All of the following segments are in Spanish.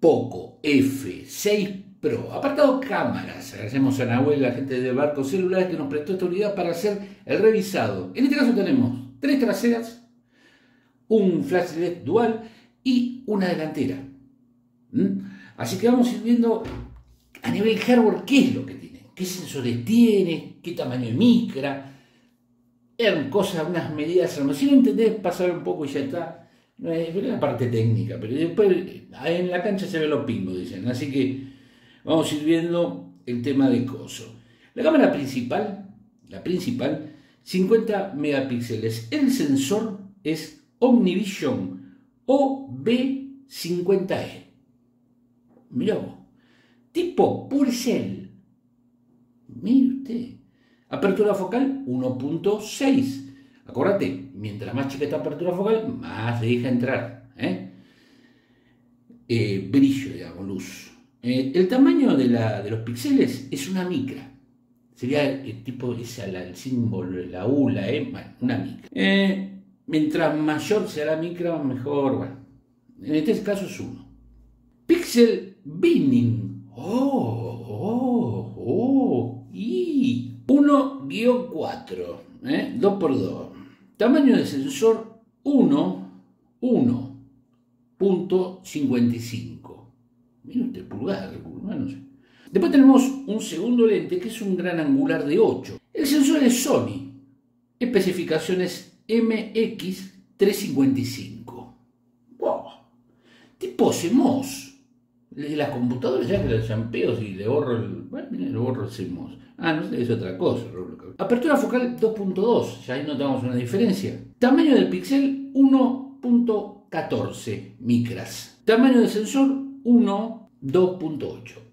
Poco F6 Pro. Apartado cámaras. Agradecemos a Nahuel, la gente de Barco Celulares, que nos prestó esta unidad para hacer el revisado. En este caso tenemos 3 traseras, un flash LED dual y una delantera. Así que vamos a ir viendo a nivel hardware qué es lo que tiene, qué sensores tiene, qué tamaño de micra. Eran cosas, unas medidas, si no entendés, pasar un poco y ya está. No es la parte técnica, pero después en la cancha se ven los pingos, dicen. Así que vamos a ir viendo el tema de coso. La cámara principal, 50 megapíxeles. El sensor es Omnivision OB50E. Mirá vos. Tipo Purcell. Mire usted. Apertura focal 1.6. Acordate, mientras más chica esta apertura focal, más deja entrar. Brillo, digamos, luz. El tamaño de los píxeles es una micra. Sería el tipo, el símbolo, la U, la E, bueno, una micra. Mientras mayor sea la micra, mejor. Bueno, en este caso es 1. Pixel binning. 1-4. 2x2. Tamaño de sensor 1.55. Mira usted, pulgada, no sé. Después tenemos un segundo lente que es un gran angular de 8. El sensor es Sony. Especificaciones MX355. Wow. Tipo CMOS. Las computadoras ya que las champeo y le borro el CMOS. No sé, es otra cosa. Apertura focal 2.2, ya ahí notamos una diferencia. Tamaño del píxel 1.14 micras. Tamaño del sensor 2.8.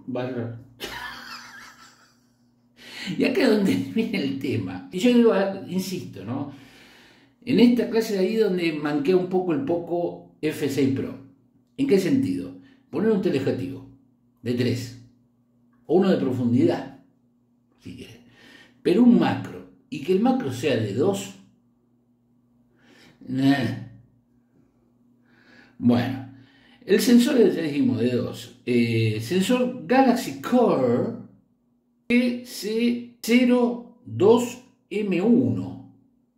Y acá es donde viene el tema. Y yo digo, insisto, ¿no? En esta clase de ahí donde manquea un poco el Poco F6 Pro. ¿En qué sentido? Poner un teleobjetivo de 3 o uno de profundidad, si quieres, pero un macro, y que el macro sea de 2. Bueno, el sensor ya dijimos de 2. Sensor Galaxy Core GC02M1.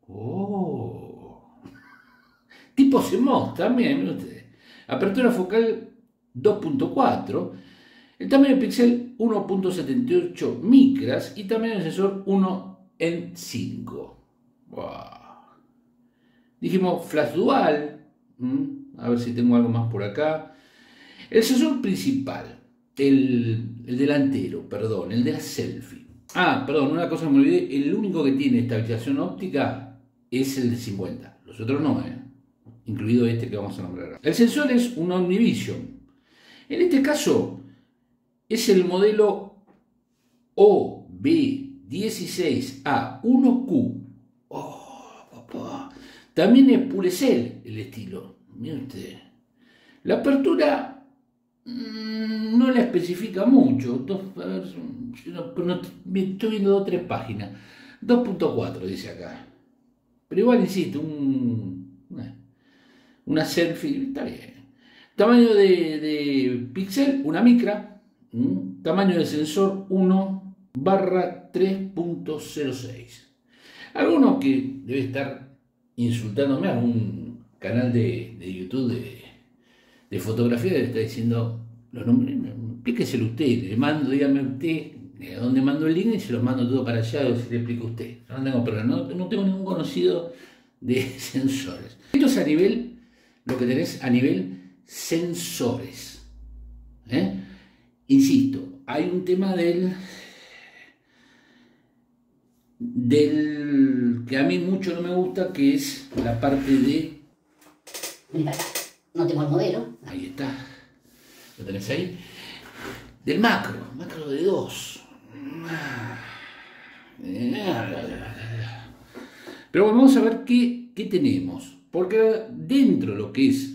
Tipo CMOS también, miren ustedes. Apertura focal 2.4. El tamaño del píxel 1.78 micras y tamaño del sensor 1 en 5. Wow. Dijimos flash dual. A ver si tengo algo más por acá. El sensor principal, el delantero, perdón, el de la selfie. Perdón, una cosa que me olvidé. El único que tiene estabilización óptica es el de 50. Los otros no, incluido este que vamos a nombrar ahora. El sensor es un Omnivision. En este caso es el modelo OB16A1Q. Papá. También es Purcell el estilo. Miren ustedes. La apertura no la especifica mucho. Estoy viendo 2 o 3 páginas. 2.4 dice acá. Pero igual insisto, una selfie, está bien. Tamaño de píxel, una micra. Tamaño de sensor 1/3.06. Alguno que debe estar insultándome a un canal de YouTube de fotografía debe estar diciendo los nombres, explíqueselo usted, le mando, dígame usted a dónde mando el link y se los mando todo para allá, o si le explico a usted. No tengo problema, no tengo ningún conocido de sensores. Esto es a nivel, lo que tenés a nivel sensores. Insisto, hay un tema del que a mí mucho no me gusta, que es la parte de... No tengo el modelo. Ahí está. ¿Lo tenés ahí? Del macro de 2. Pero bueno, vamos a ver qué tenemos. Porque dentro de lo que es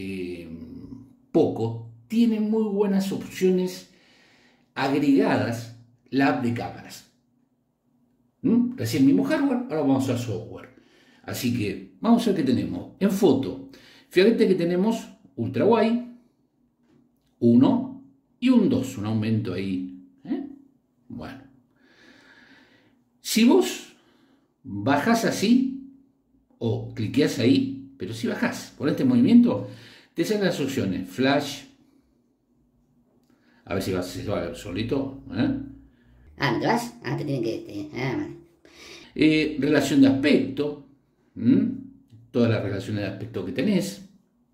Poco, tiene muy buenas opciones agregadas la app de cámaras. Recién mismo hardware, ahora vamos a software. Así que vamos a ver qué tenemos. En foto, fíjate que tenemos ultra wide, 1 y un 2, un aumento ahí. Bueno, si vos bajás así o cliqueás ahí, pero si bajás por este movimiento, te salen las opciones flash, a ver si se va solito, ¿no te vas? Te tienen que... vale. Relación de aspecto, todas las relaciones de aspecto que tenés.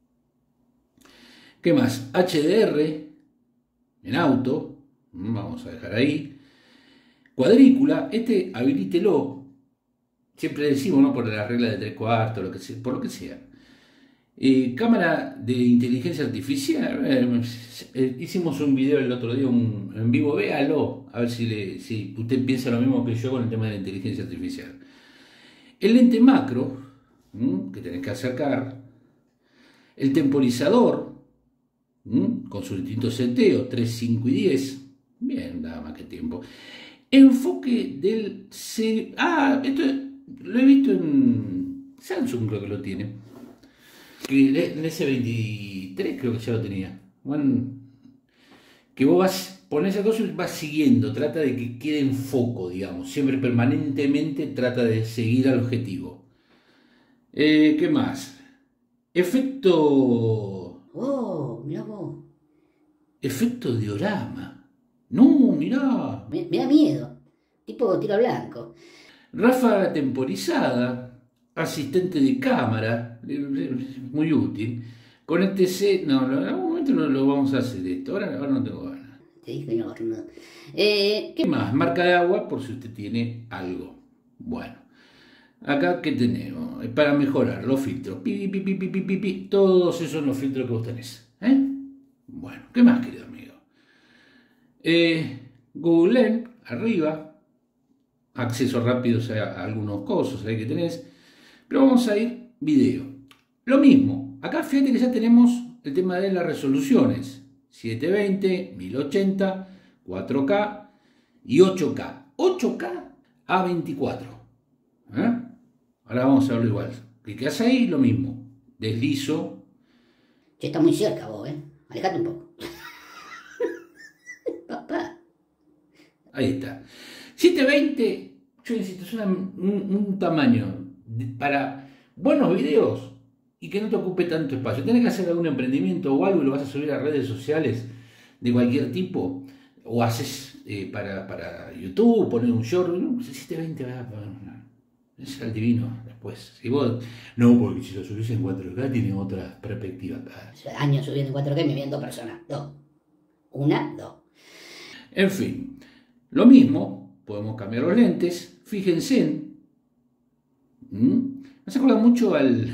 ¿Qué más? HDR en auto, vamos a dejar ahí. Cuadrícula, habilítelo. Siempre decimos, ¿no? Por la regla de 3/4, por lo que sea. Cámara de inteligencia artificial. Hicimos un video el otro día en vivo, véalo, a ver si usted piensa lo mismo que yo con el tema de la inteligencia artificial. El lente macro, que tenés que acercar. El temporizador, con sus distintos seteos, 3, 5 y 10. Bien, nada más que tiempo. Enfoque del... esto lo he visto en Samsung, creo que lo tiene. En S23 creo que ya lo tenía. Bueno, que vos pones esa cosa y vas siguiendo, trata de que quede en foco, digamos. Siempre permanentemente trata de seguir al objetivo. ¿Qué más? Efecto... mirá vos. Efecto diorama. No, mirá. Me da miedo. Tipo tiro blanco. Ráfaga temporizada. Asistente de cámara. Muy útil. Conéctese. No, en algún momento no lo vamos a hacer esto. Ahora no tengo ganas. Te dije no. ¿Qué más? Marca de agua por si usted tiene algo. Bueno. Acá, ¿qué tenemos? Para mejorar los filtros. Todos esos son los filtros que vos tenés. Bueno, ¿qué más, querido amigo? Google Lens, arriba. Acceso rápido a algunos cosas ahí que tenés. Pero vamos a ir video. Lo mismo. Acá fíjate que ya tenemos el tema de las resoluciones. 720, 1080, 4K y 8K. 8K a 24. Ahora vamos a verlo igual. Clicás ahí, lo mismo. Deslizo. Che, está muy cerca vos, Alejate un poco. Papá. Ahí está. 720, yo insisto, es un tamaño para buenos videos y que no te ocupe tanto espacio. Tenés que hacer algún emprendimiento o algo y lo vas a subir a redes sociales de cualquier tipo. O haces para YouTube, poner un short. 720 es el divino después. Si vos, no, porque si lo subís en 4K tiene otra perspectiva. Años subiendo en 4K y me vienen 2 personas. 2. 1, 2. En fin, lo mismo, podemos cambiar los lentes. Fíjense, me hace acordar mucho al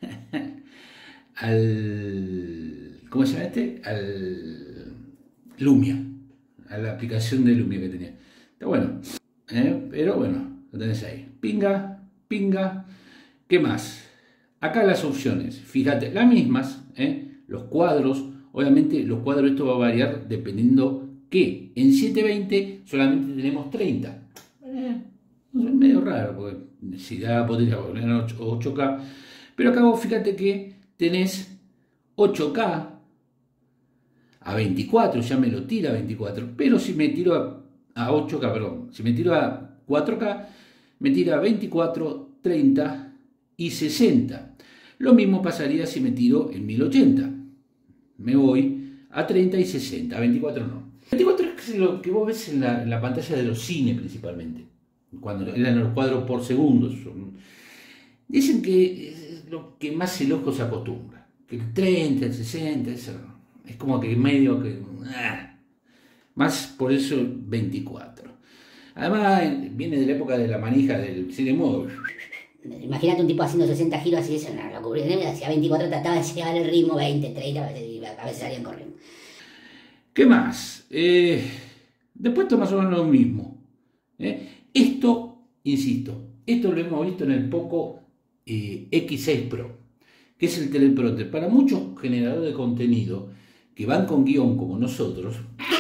¿cómo se llama este? Al Lumia, a la aplicación de Lumia que tenía. Está bueno, pero bueno, lo tenés ahí. Pinga, pinga. ¿Qué más? Acá las opciones, fíjate, las mismas, los cuadros. Obviamente los cuadros, esto va a variar dependiendo que en 720 solamente tenemos 30. Es medio raro, porque si da potencia 8K. Pero acá vos fíjate que tenés 8K a 24, ya me lo tira a 24. Pero si me tiro a 8K, perdón, si me tiro a 4K, me tira a 24, 30 y 60. Lo mismo pasaría si me tiro en 1080. Me voy a 30 y 60, a 24 no. 24 es lo que vos ves en la pantalla de los cines principalmente, cuando eran los cuadros por segundo. Dicen que es lo que más el ojo se acostumbra, que el 30, el 60, eso es como que medio que... más por eso 24. Además viene de la época de la manija del cine modo. Imagínate un tipo haciendo 60 giros así, eso no lo cubría. Hacía 24, trataba de llevar el ritmo 20, 30, a veces salían corriendo. ¿Qué más? Después esto más o menos lo mismo. Esto, insisto, esto lo hemos visto en el Poco X6 Pro, que es el teleprompter. Para muchos generadores de contenido que van con guión como nosotros.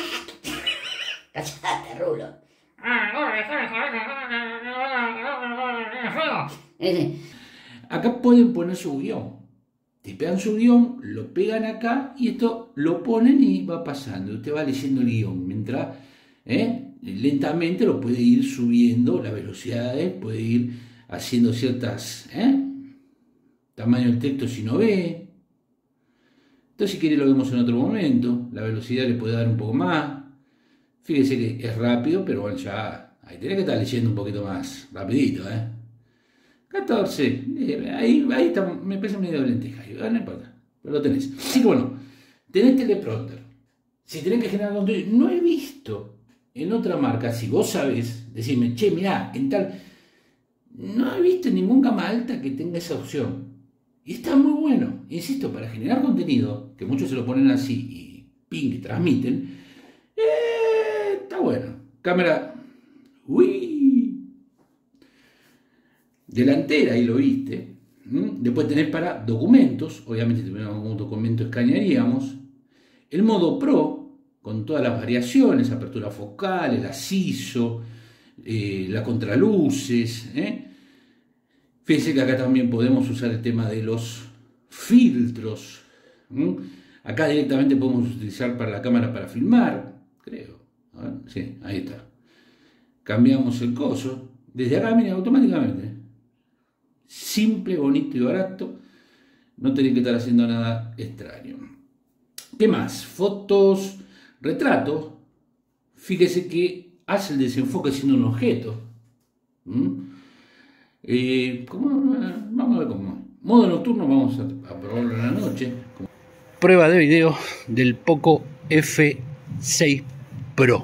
Callate, Rulo. Acá pueden poner su guión. tipean su guión, lo pegan acá y esto lo ponen y va pasando. Usted va leyendo el guión mientras lentamente lo puede ir subiendo las velocidades, puede ir haciendo ciertas tamaño del texto si no ve. Entonces, si quiere, lo vemos en otro momento. La velocidad le puede dar un poco más. Fíjese que es rápido, pero bueno, ya ahí tiene que estar leyendo un poquito más rapidito, 14, ahí está, me pesa medio de lenteja, no importa, pero lo tenés. Así que bueno, tenés teleprompter. Si tenés que generar contenido, no he visto en otra marca, si vos sabés, decirme, che, mirá, en tal, no he visto en ningún gama alta que tenga esa opción. Y está muy bueno, insisto, para generar contenido, que muchos se lo ponen así y ping, que transmiten, está bueno. Cámara, delantera, ahí lo viste. Después tenés para documentos, obviamente si tuviéramos un documento escanearíamos. El modo Pro, con todas las variaciones, apertura focal, el ISO, la contraluces. Fíjense que acá también podemos usar el tema de los filtros. Acá directamente podemos utilizar para la cámara para filmar, creo. A ver, sí, ahí está. Cambiamos el coso. Desde acá, miren, automáticamente. Simple, bonito y barato. No tienen que estar haciendo nada extraño. ¿Qué más? Fotos, retratos. Fíjese que hace el desenfoque siendo un objeto. Vamos a ver cómo. Modo nocturno, vamos a probarlo en la noche. Prueba de video del Poco F6 Pro.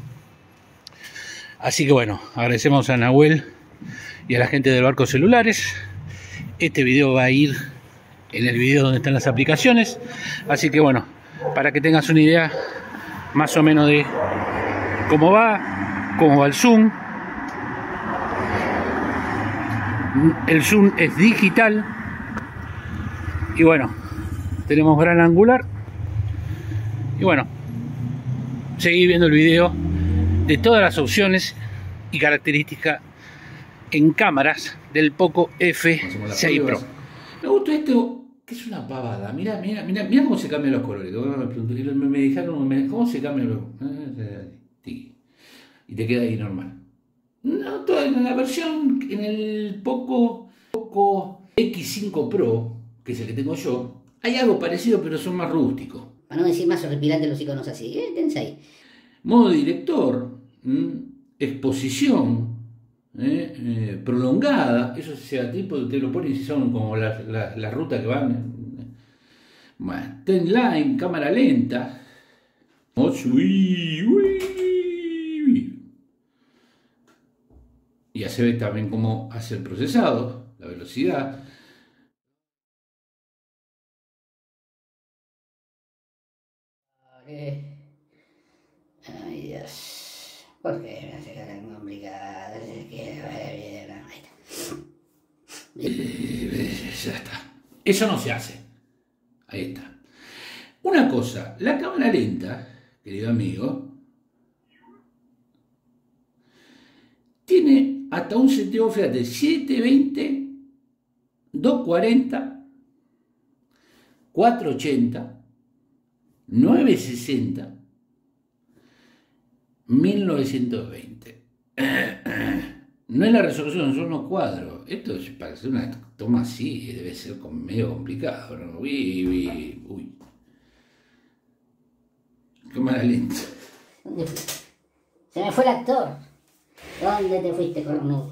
Así que bueno, agradecemos a Nahuel y a la gente del Barco Celulares. Este video va a ir en el video donde están las aplicaciones. Así que bueno, para que tengas una idea más o menos de cómo va el zoom. El zoom es digital. Y bueno, tenemos gran angular. Y bueno, seguí viendo el video de todas las opciones y características en cámaras del Poco F6 Pro. Me gustó esto, que es una pavada. Mirá cómo se cambian los colores. Me dijeron, ¿cómo se cambian los colores? Y te queda ahí normal. No, en la versión, en el Poco X5 Pro, que es el que tengo yo, hay algo parecido, pero son más rústicos. Para no decir más horripilantes los iconos así, tense ahí. Modo director, exposición, prolongada, eso sea tipo, te lo ponen si son como la ruta que van. Bueno, ten line, cámara lenta. Y ya se ve también cómo hace el procesado, la velocidad. Ay Dios, ¿por qué me hace tan complicado? Ahí está. Ya está. Eso no se hace. Ahí está. Una cosa, la cámara lenta, querido amigo, tiene hasta un seteo, fíjate, 720, 240, 480, 960, 1920. No es la resolución, son unos cuadros. Esto es para hacer una toma así, debe ser medio complicado, ¿no? Uy. Cámara lenta. Se me fue el actor. ¿Dónde te fuiste, cornudo?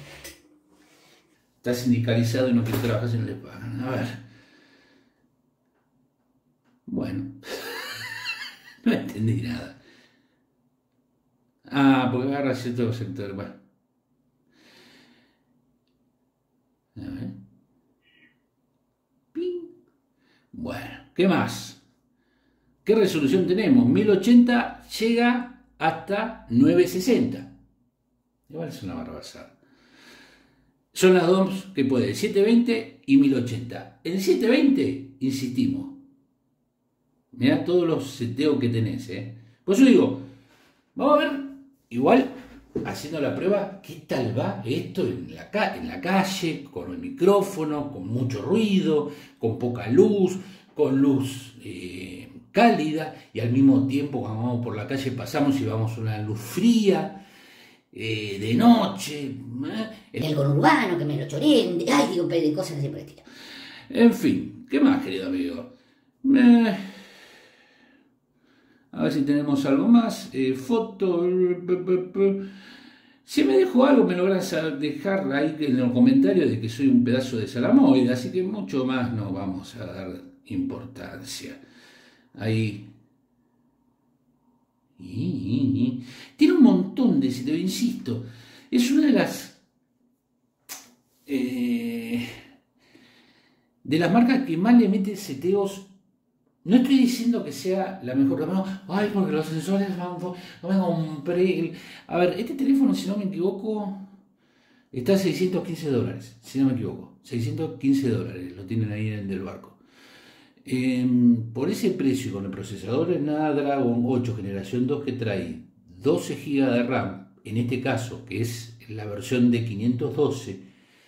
Estás sindicalizado y no quieres trabajar si no le pagan. A ver. Bueno. No entendí nada. Porque agarra cierto sector. Bueno. A ver. Ping. Bueno, ¿qué más? ¿Qué resolución tenemos? 1080 llega hasta 960. Igual es una barbaridad. Son las dos que puede, 720 y 1080. En 720, insistimos. Mirá todos los seteos que tenés. Por eso digo, vamos a ver, igual, haciendo la prueba, ¿qué tal va esto en la calle, con el micrófono, con mucho ruido, con poca luz, con luz cálida, y al mismo tiempo cuando vamos por la calle pasamos y vamos a una luz fría, de noche, El conurbano, que me lo choreen, ay, digo, de cosas así por el estilo. en fin, ¿qué más, querido amigo? A ver si tenemos algo más. Foto. Si me dejo algo, me lo van a dejar ahí en los comentarios de que soy un pedazo de salamoide, así que mucho más no vamos a dar importancia. Ahí. Tiene un montón de seteo, insisto. Es una de las marcas que más le mete seteos. No estoy diciendo que sea la mejor, no, ay, porque los sensores van, no me compré. A ver, este teléfono, si no me equivoco, está a $615, si no me equivoco. $615, lo tienen ahí en el del barco. Por ese precio, con el procesador Snapdragon 8 generación 2 que trae 12 GB de RAM, en este caso, que es la versión de 512,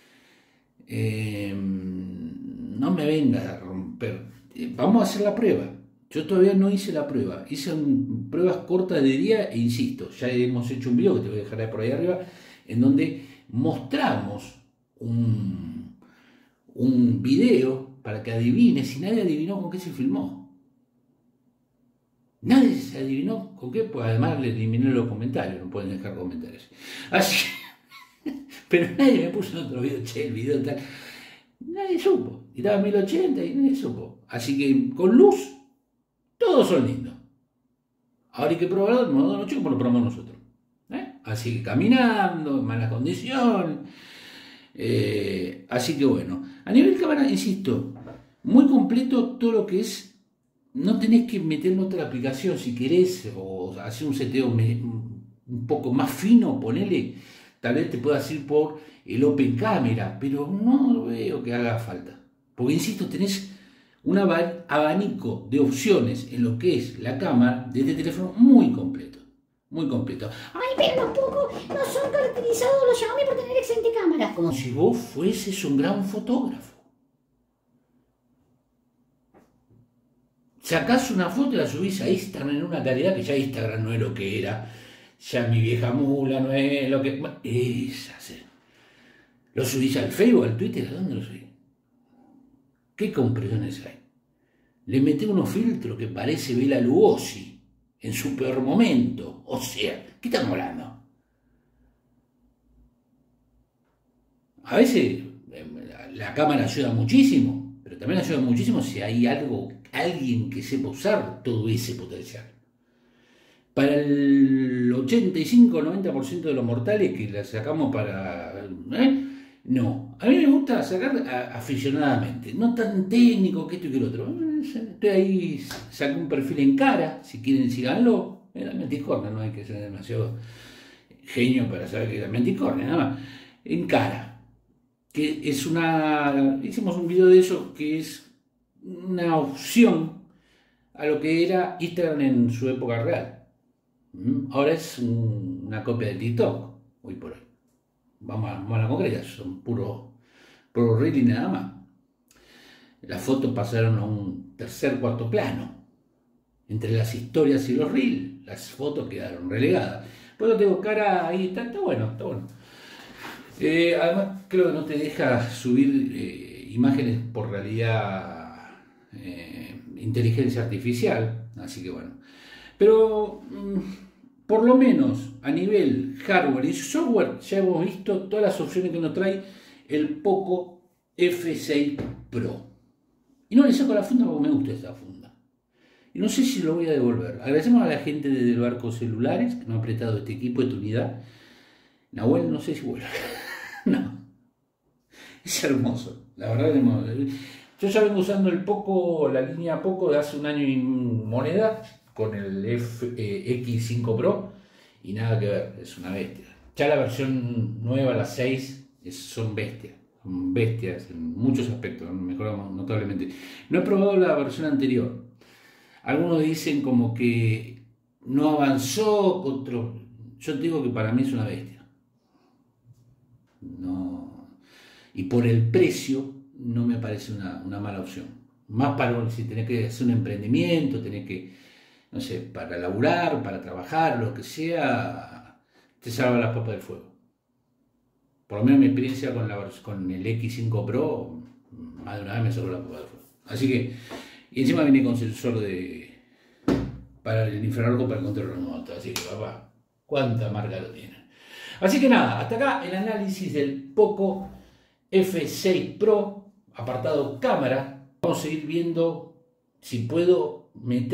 no me venga a romper. Vamos a hacer la prueba. Yo todavía no hice la prueba. Hice pruebas cortas de día e insisto, ya hemos hecho un video que te voy a dejar por ahí arriba, en donde mostramos un video para que adivines, y nadie adivinó con qué se filmó. Nadie se adivinó con qué, pues además le eliminé los comentarios, no pueden dejar comentarios. Así, pero nadie me puso en otro video, che, el video tal. Nadie supo. Y estaba 1080 y nadie supo. Así que con luz, todos son lindos. Ahora hay que probarlo de modo de noche como lo probamos nosotros. Así que caminando, en mala condición. Así que bueno. A nivel cámara, insisto, muy completo todo lo que es. No tenés que meter en otra aplicación si querés, o hacer un seteo un poco más fino, ponele. Tal vez te puedas ir por el Open Camera, pero no veo que haga falta. Porque, insisto, tenés un abanico de opciones en lo que es la cámara de este teléfono muy completo. Muy completo. Ay, pero tampoco no son caracterizados los Xiaomi por tener excelente cámara. Como si vos fueses un gran fotógrafo. Sacás una foto y la subís a Instagram en una calidad que ya Instagram no es lo que era. Ya mi vieja mula no es lo que... ¿Lo subís al Facebook, al Twitter? ¿A dónde lo subís? ¿Qué compresiones hay? Le meté unos filtros que parece Bela Lugosi en su peor momento. O sea, ¿qué estamos hablando? A veces la cámara ayuda muchísimo, pero también ayuda muchísimo si hay alguien que sepa usar todo ese potencial. Para el 85-90% de los mortales que la sacamos para... No, a mí me gusta sacar aficionadamente, no tan técnico que esto y que el otro. Estoy ahí, saco un perfil en cara, si quieren síganlo. Era Mentiscornia, no hay que ser demasiado genio para saber que era Mentiscornia, nada más. En cara, que es hicimos un video de eso que es una opción a lo que era Instagram en su época real. Ahora es una copia de TikTok, hoy por hoy. Vamos a la concreta, son puro reel y nada más. Las fotos pasaron a un cuarto plano. Entre las historias y los reels, las fotos quedaron relegadas. Pues no tengo cara ahí, está bueno, está bueno. Además, creo que no te deja subir imágenes por realidad inteligencia artificial, así que bueno. Pero por lo menos a nivel hardware y software ya hemos visto todas las opciones que nos trae el Poco F6 Pro. Y no le saco la funda porque me gusta esta funda. Y no sé si lo voy a devolver. Agradecemos a la gente del Barco Celulares que nos ha prestado este equipo, esta unidad. Nahuel, no sé si vuelve. No. Es hermoso. La verdad es hermoso. Yo ya vengo usando el Poco, la línea Poco de hace un año y moneda, con el X5 Pro, y nada que ver, es una bestia. Ya la versión nueva, la 6, son bestias en muchos aspectos, mejoramos notablemente. No he probado la versión anterior. Algunos dicen como que no avanzó, otros yo te digo que para mí es una bestia. No. Y por el precio no me parece una mala opción. Más para si tenés que hacer un emprendimiento, tenés que, no sé, para laburar, para trabajar, lo que sea, te salva las papas del fuego. Por lo menos mi experiencia con el X5 Pro, más de una vez me salvó las papas del fuego. Así que, y encima viene con sensor para el infrarrojo para el control remoto. Así que, papá, cuánta marca lo tiene. Así que nada, hasta acá el análisis del Poco F6 Pro, apartado cámara. Vamos a seguir viendo si puedo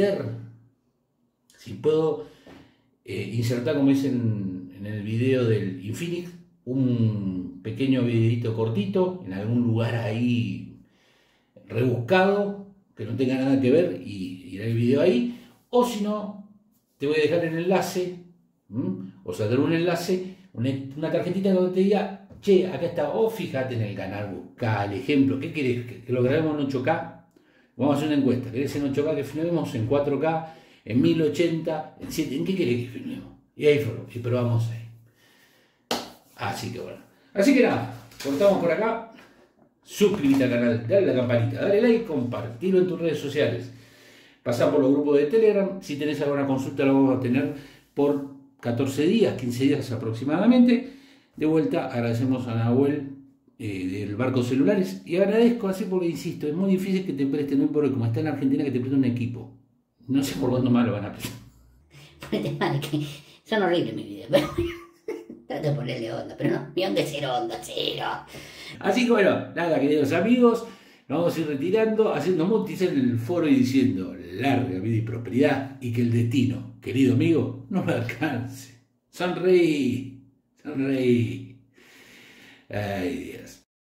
insertar, como es en el video del Infinix, un pequeño videito cortito en algún lugar ahí rebuscado, que no tenga nada que ver, y ir el video ahí. O si no, te voy a dejar el enlace, o sacar un enlace, una tarjetita donde te diga, che, acá está, o fíjate en el canal, buscá el ejemplo, ¿qué querés? ¿Que lo grabemos en 8K? Vamos a hacer una encuesta, ¿querés en 8K que filmemos, en 4K, en 1080, en 7? ¿En qué querés que filmemos? Y ahí probamos ahí. Así que bueno. Así que nada, cortamos por acá. Suscríbete al canal, dale a la campanita, dale like, compartilo en tus redes sociales. Pasá por los grupos de Telegram. Si tenés alguna consulta, la vamos a tener por 14 días, 15 días aproximadamente. De vuelta, agradecemos a Nahuel del Barco Celulares. Y agradezco así porque, insisto, es muy difícil que te presten un porque como está en Argentina, que te presten un equipo. No sé por cuándo más lo van a prestar. Ponete mal, que son horribles mis videos, pero trato de ponerle onda, pero no, mi onda es cero onda, cero. Así que bueno, nada, queridos amigos, nos vamos a ir retirando, haciendo mutis en el foro y diciendo larga vida y prosperidad, y que el destino, querido amigo, no me alcance. Sonreí, sonreí. Ay, Dios.